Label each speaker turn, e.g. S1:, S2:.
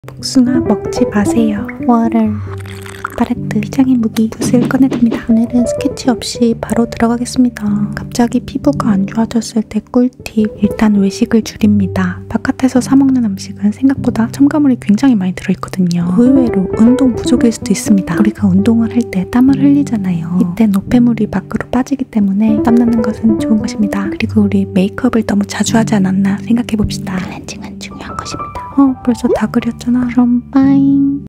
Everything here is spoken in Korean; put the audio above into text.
S1: 복숭아 먹지 마세요. 워럴 팔레트 피장의 무기 붓을 꺼내듭니다. 오늘은 스케치 없이 바로 들어가겠습니다. 갑자기 피부가 안 좋아졌을 때 꿀팁. 일단 외식을 줄입니다. 바깥에서 사 먹는 음식은 생각보다 첨가물이 굉장히 많이 들어있거든요. 의외로 운동 부족일 수도 있습니다. 우리가 운동을 할 때 땀을 흘리잖아요. 이때 노폐물이 밖으로 빠지기 때문에 땀나는 것은 좋은 것입니다. 그리고 우리 메이크업을 너무 자주 하지 않았나 생각해봅시다. 클렌징은 중요한 것입니다. 벌써 다 그렸잖아. 그럼 빠잉.